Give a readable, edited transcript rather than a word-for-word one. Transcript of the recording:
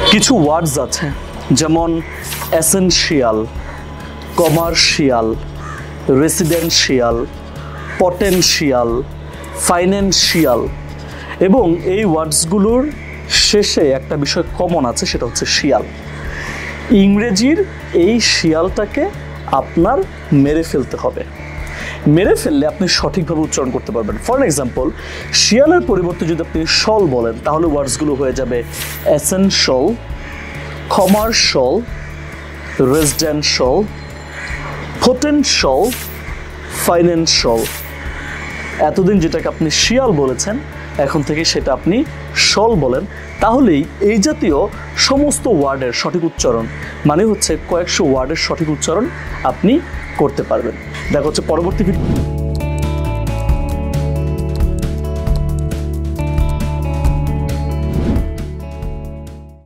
কিছু ওয়ার্ডস আছে যেমন essential, commercial, residential, potential, financial, এবং এই ওয়ার্ডসগুলোর শেষে একটা বিষয় কমন আছে, সেটা হচ্ছে শিয়াল। ইংরেজির এই শিয়ালটাকে আপনার মেরে ফেলতে হবে। মেরে ফেললে আপনি সঠিকভাবে উচ্চারণ করতে পারবেন। ফর এক্সাম্পল, শিয়ালের পরিবর্তে যদি আপনি শল বলেন তাহলে ওয়ার্ডসগুলো হয়ে যাবে essential, commercial, residential, potential, financial. এতদিন যেটাকে আপনি শিয়াল বলেছেন এখন থেকে সেটা আপনি শল বলেন, তাহলেই এই জাতীয় সমস্ত ওয়ার্ডের সঠিক উচ্চারণ মানে হচ্ছে কয়েকশো ওয়ার্ডের সঠিক উচ্চারণ আপনি করতে পারবেন। দেখা হচ্ছে পরবর্তী ভিডিও।